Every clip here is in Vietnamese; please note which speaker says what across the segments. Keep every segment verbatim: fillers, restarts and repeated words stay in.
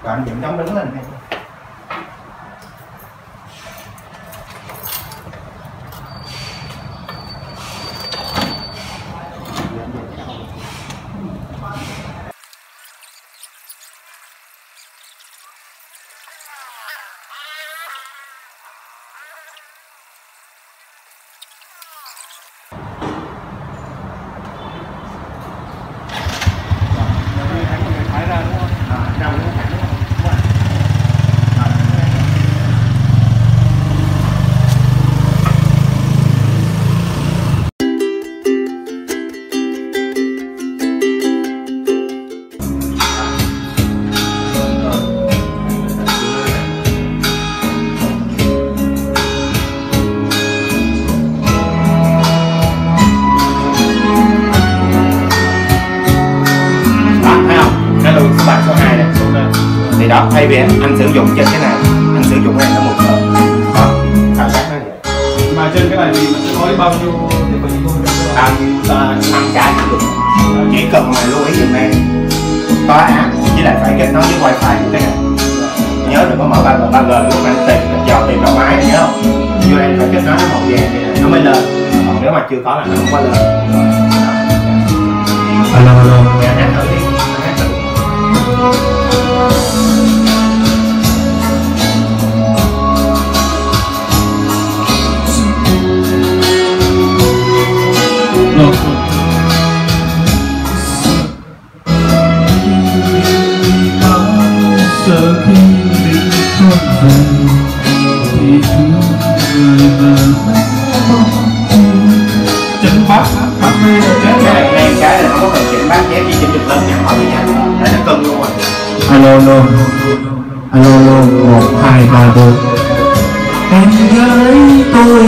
Speaker 1: Rồi anh dựng chống đứng lên này.
Speaker 2: Thì đó, thay vì anh, anh sử dụng trên cái này, anh sử dụng cái này nó một lần. Đó, cảm giác nó vậy.
Speaker 3: Mà trên cái này thì mình sẽ có bao nhiêu thiết bị luôn?
Speaker 2: năm cái sử dụng. Chỉ cần mà lưu ý dùm em có app với lại phải kết nối với wifi của cái này. Nhớ đừng có mở ba G, ba G lúc anh tìm, dò tìm đầu máy này nhớ không? Như em phải kết nối nó màu vàng thì nó mới lên. Còn nếu mà chưa có là nó không có lên.
Speaker 3: Alo, alo.
Speaker 2: Dạ, hát thử đi, hát thử.
Speaker 3: Sợ khi mình không về thì thương người mà chỉnh bát bát mê
Speaker 2: cái này ngay cái là không có cần chỉnh bát chép, chỉ chỉnh được lên nhỏ thôi nha, để nó cân luôn rồi.
Speaker 3: Alo alo alo alo một hai ba bốn em gái tôi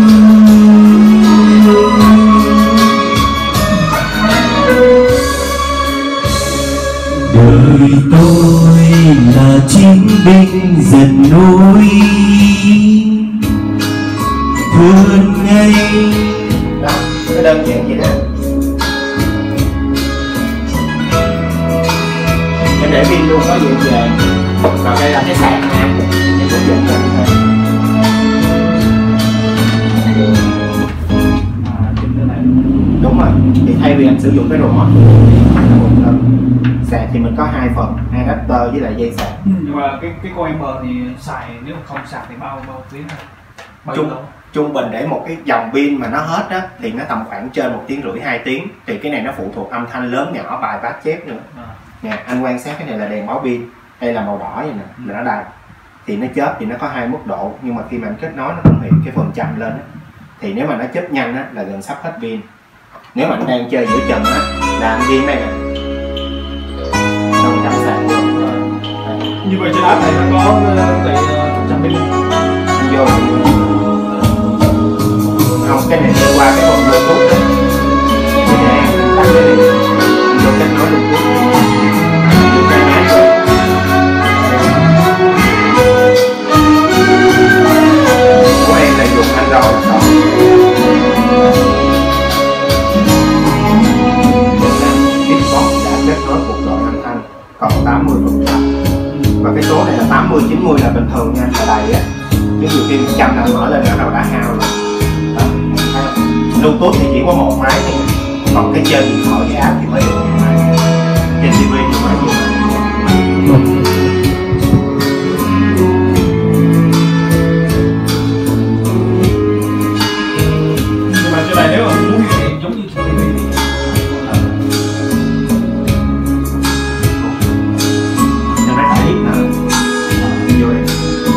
Speaker 3: đời tôi là chiến binh dần núi thương ngay
Speaker 2: đó, cái đơn giản vậy đó. Em để pin luôn có gì về, còn đây là cái sạc nè, em cũng dùng cho anh thôi. Đúng rồi, thì thay vì anh sử dụng cái remote sạc thì mình có hai phần, hai adapter với lại dây sạc.
Speaker 3: Nhưng mà cái cái con em thì xài nếu mà không sạc thì bao bao tiếng thôi? Bao
Speaker 2: Trung,
Speaker 3: lâu?
Speaker 2: trung bình để một cái dòng pin mà nó hết á thì nó tầm khoảng trên một tiếng rưỡi hai tiếng, thì cái này nó phụ thuộc âm thanh lớn nhỏ, bài bát chép nữa.
Speaker 3: À.
Speaker 2: Nè, anh quan sát cái này là đèn báo pin, đây là màu đỏ vậy nè, là nó đầy, thì nó chớp thì nó có hai mức độ, nhưng mà khi mà anh kết nối nó không hiện cái phần trăm lên á, thì nếu mà nó chớp nhanh á là gần sắp hết pin. Nếu mà anh đang chơi giữa chừng á là anh ghi đây nè, xong chậm sạc luôn rồi.
Speaker 3: Như vậy trên app này nó có cái phần trăm pin không?
Speaker 2: Anh vô không, cái này đi qua cái phần Bluetooth đó, thì để anh tắt cái này, anh vô kết nối Bluetooth. Của em là dùng Android đó. Xbox đã kết nối cuộc gọi âm thanh còn tám mươi phần trăm, và cái số này là tám mươi chín mươi là bình thường nha, là đầy á, chứ nhiều khi một trăm là mở lên là đầu đã hao rồi. Đó, Bluetooth thì chỉ có một máy thôi, còn cái trên điện thoại với app thì mới được một máy, trên ti vi thì mới nhiều máy.
Speaker 3: Nhưng mà trên này nếu mà muốn thì giống như trên ti vi thì
Speaker 2: Nên nó phải ít nữa. Vô đây.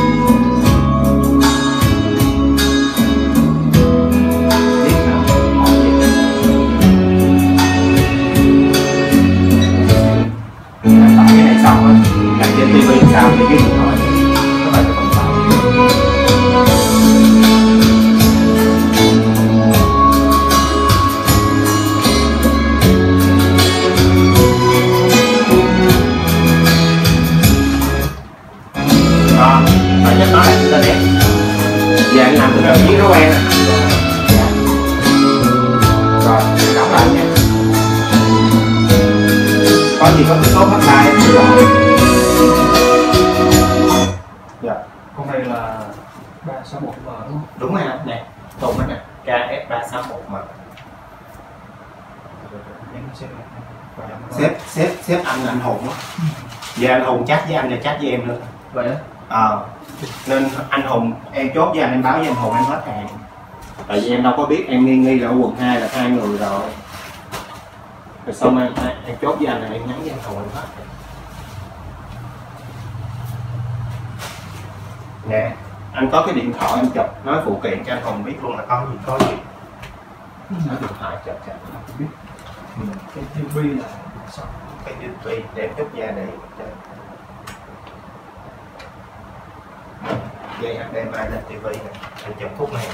Speaker 2: Ít nữa. Tải cái này xong á, làm trên ti vi sao thì cái điện thoại các bạn sẽ còn tải. Đó, phải nhắc nói là internet. Giờ anh làm được cái chiếc nó quen rồi. Rồi, đóng lại nha. Có gì có cái số hotline rồi. Đúng rồi nè, thùng đó nè, K S ba sáu một mà. Xếp xếp xếp anh là anh Hùng á. Giờ anh Hùng chat với anh là chat với em nữa.
Speaker 1: Vậy á?
Speaker 2: Ờ. Nên anh Hùng em chốt với anh, em báo với anh Hùng em hết hàng. Tại vì em đâu có biết, em nghi nghi là ở quận hai là hai người rồi. Rồi xong em, em chốt với anh là em nhắn với anh Hùng em hết. Nè, anh có cái điện thoại em chụp nói phụ kiện cho anh Hùng biết luôn là có gì có gì. Nói điện thoại chụp chụp không biết. Ừ.
Speaker 1: Cái ti vi là sao?
Speaker 2: Cái ti vi để em chốt ra để dây hát đê em i lên ti vi này, anh chụp phút này.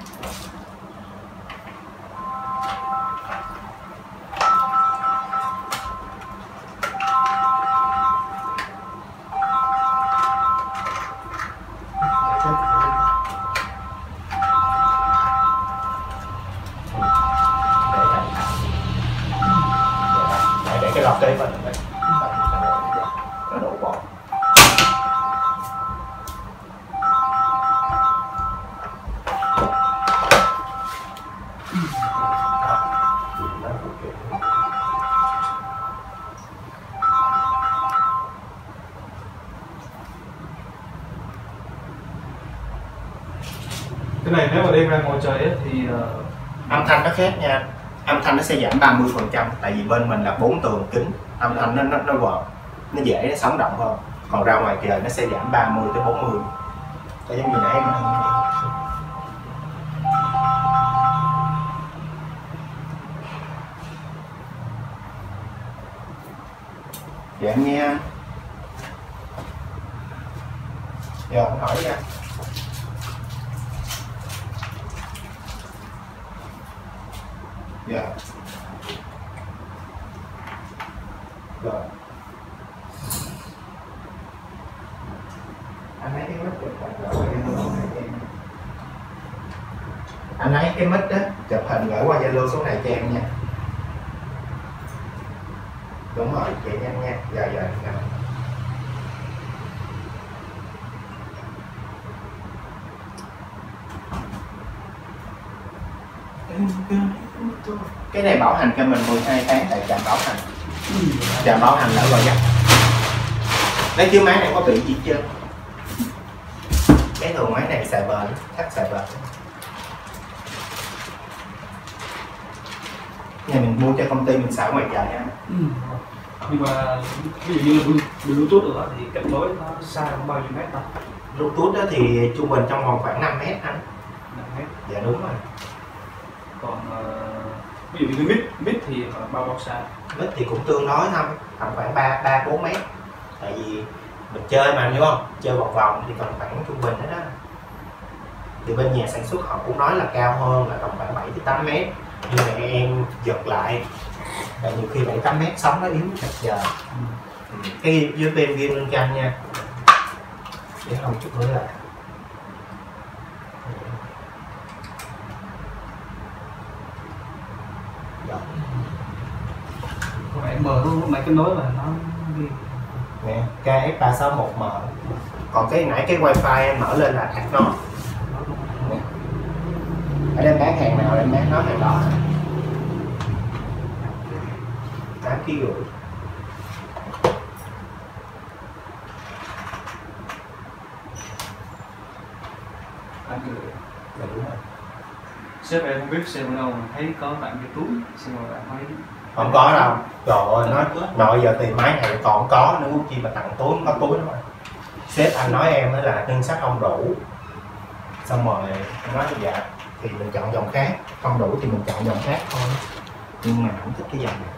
Speaker 2: Cái lọc đây mình nó đổ bọt.
Speaker 1: Cái này nếu mà đem ra ngoài trời ấy, thì uh...
Speaker 2: âm thanh nó khác nha, âm thanh nó sẽ giảm ba mươi phần trăm, tại vì bên mình là bốn tường kính, âm thanh nó nó nó gọn, nó dễ nó sống động hơn. Còn ra ngoài trời nó sẽ giảm ba mươi tới bốn mươi. Cái giống như nãy em nói. Dạ em nghe. Giờ anh hỏi nha. Dạ. Rồi. Anh lấy cái mic chụp hình anh lấy cái mic đó chụp hình gửi qua Zalo số này cho em nha. Đúng rồi, chị nhanh nha. Giờ giờ nè. Cái này bảo hành cho mình mười hai tháng tại trạm bảo hành. Trạm bảo hành là gọi dắt. Lấy chứ máy này có bị gì chưa? Cái thường máy này xài bền, chắc xài bền. Nhà mình mua cho công ty mình xài ngoài trời nha.
Speaker 1: Ừ. Nhưng mà ví dụ như là Bluetooth rồi đó, thì kết nối nó xa khoảng bao nhiêu mét ta?
Speaker 2: Bluetooth đó thì trung bình trong vòng khoảng năm mét anh.
Speaker 1: năm mét.
Speaker 2: Dạ đúng rồi.
Speaker 1: Còn uh, ví dụ như mic mic thì bao bao xa?
Speaker 2: Mic thì cũng tương đối thôi, tầm khoảng ba ba bốn mét. Tại vì mình chơi mà đúng không? Chơi vòng vòng thì còn khoảng trung bình đó đó. Thì bên nhà sản xuất họ cũng nói là cao hơn là tầm khoảng bảy tới tám mét. Nhưng mà em giật lại. Tại nhiều khi bảy tám mét sóng nó yếu chặt giờ. Ừ. Cái dưới bên ghim lên tranh nha. Để không chút nữa là.
Speaker 1: Còn em mở luôn lúc nãy cái nối là nó đi.
Speaker 2: Nè, K S ba sáu một M. Còn cái nãy cái wifi em mở lên là Adno. Ở đây bán hàng nào em bán nó hàng đó. tám ký rưỡi.
Speaker 1: tám ký rưỡi.
Speaker 2: Dạ đúng rồi.
Speaker 1: Sếp em không biết xem đâu mà thấy có bạn cái túi, xem rồi bạn thấy
Speaker 2: Không có đâu. Trời ơi, nó nội giờ tìm máy này còn có nữa, chi mà tặng túi, có túi đó mà. Sếp anh nói em đó là ngân sách không đủ. Xong rồi anh nói dạ thì mình chọn dòng khác, không đủ thì mình chọn dòng khác thôi. Nhưng mà không thích cái dòng này.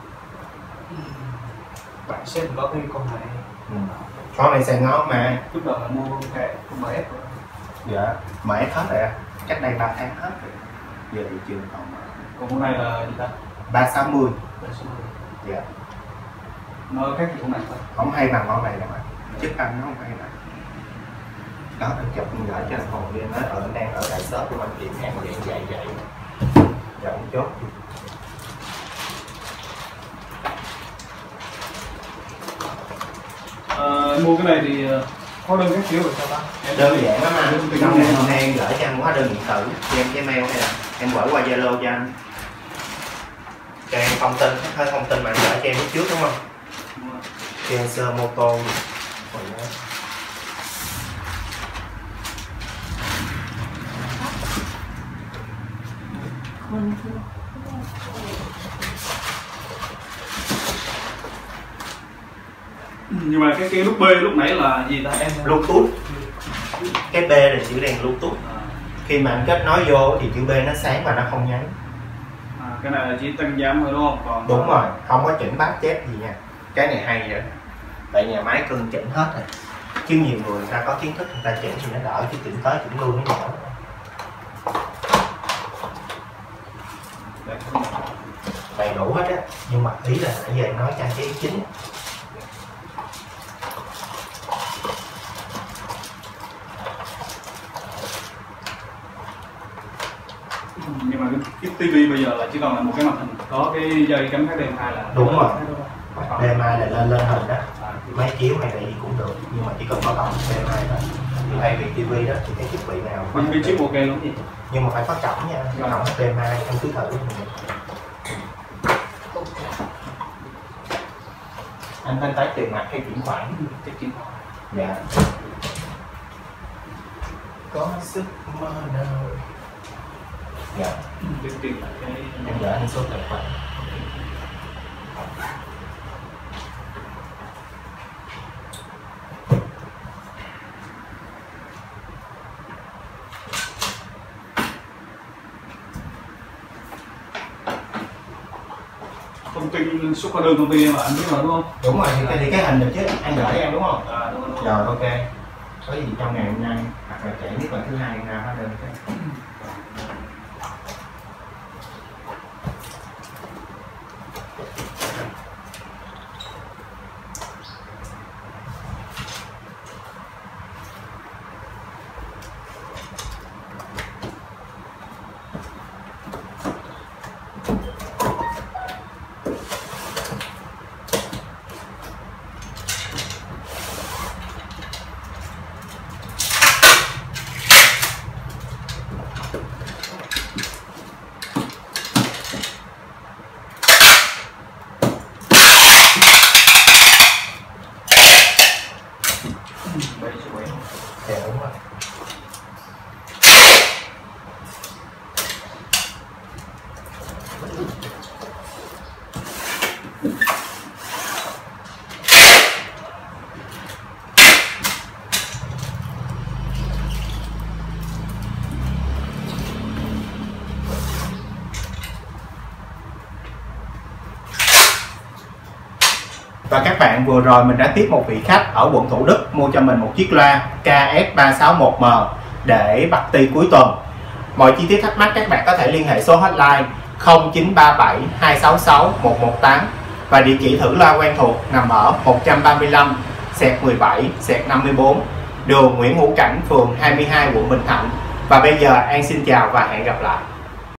Speaker 1: bạn sếp có cái con này.
Speaker 2: Ừ. Con này xài ngon mà.
Speaker 1: Lúc đầu là mua cái con em ép rồi.
Speaker 2: Dạ, mà ép hết rồi à. Cách đây ba tháng hết rồi. Giờ thị trường còn
Speaker 1: Còn con này là gì ta?
Speaker 2: ba sáu mươi. Dạ.
Speaker 1: Nó khác gì con này thôi.
Speaker 2: Không hay bằng con này đâu mà. Chức anh nó không hay bằng. Đó, anh chụp mình gửi cho anh Hồn đi, nói ở anh đang ở đại shop của anh tiệm hàng vậy vậy vậy. Dạ ông chốt.
Speaker 1: À, mua cái này thì Hóa đơn các kiểu rồi sao ta?
Speaker 2: Đơn giản lắm anh. Trong ngày hôm nay em gửi cho anh hóa đơn điện tử, cho em cái mail hay là em gửi qua Zalo cho anh. Cho em thông tin, hơi thông tin mà anh gửi cho em lúc trước đúng không? Cancer Moto.
Speaker 1: Nhưng mà cái cái nút B lúc nãy là gì ta em?
Speaker 2: Bluetooth. Cái B là chữ đèn Bluetooth. À. Khi mà anh kết nối vô thì chữ B nó sáng và nó không nháy.
Speaker 1: À, cái này là chỉ tăng giảm thôi đúng không? Còn
Speaker 2: đúng rồi, không có chỉnh bát chép gì nha. Cái này hay vậy. Tại nhà máy cân chỉnh hết rồi. Chứ nhiều người người ta có kiến thức người ta chỉnh thì nó đỡ, chứ chỉnh tới chỉnh luôn nó nhỏ. Đầy đủ hết á, nhưng mà ý là nãy giờ nói trang trí chính.
Speaker 1: Nhưng mà cái, cái tivi bây giờ là chỉ còn là một cái màn hình có cái dây cắm hát đê em hai là
Speaker 2: đúng rồi. đê em hai là lên lên hình đó, máy chiếu hay là gì cũng được, nhưng mà chỉ cần có cổng đê em hai thôi. Thì thay vì tivi đó thì cái thiết bị nào
Speaker 1: mình bị chip ok lắm gì,
Speaker 2: nhưng mà phải có cổng nha, có cổng đê em hai em cứ thử. Anh thanh toán tiền mặt hay chuyển khoản?
Speaker 1: chuyển khoản.
Speaker 2: Dạ. Có sức mơ nào. Dạ.
Speaker 1: Được tiền là cái
Speaker 2: em gửi anh số tài khoản.
Speaker 1: thông tin số hóa đơn công ty em là anh biết mà đúng không?
Speaker 2: Đúng rồi, thì cái, thì cái hình được chứ anh gửi em đúng không?
Speaker 1: À, đúng rồi, đúng rồi.
Speaker 2: Rồi ok. Có gì trong ngày hôm nay hoặc là trễ nhất là thứ hai ra hóa đơn cái. Dạ đúng rồi. Và các bạn, vừa rồi mình đã tiếp một vị khách ở quận Thủ Đức mua cho mình một chiếc loa K S ba sáu một M để party cuối tuần. Mọi chi tiết thắc mắc các bạn có thể liên hệ số hotline không chín ba bảy hai sáu sáu một một tám và địa chỉ thử loa quen thuộc nằm ở một trăm ba mươi lăm mười bảy năm mươi bốn đường Nguyễn Hữu Cảnh, phường hai mươi hai, quận Bình Thạnh. Và bây giờ An xin chào và hẹn gặp lại.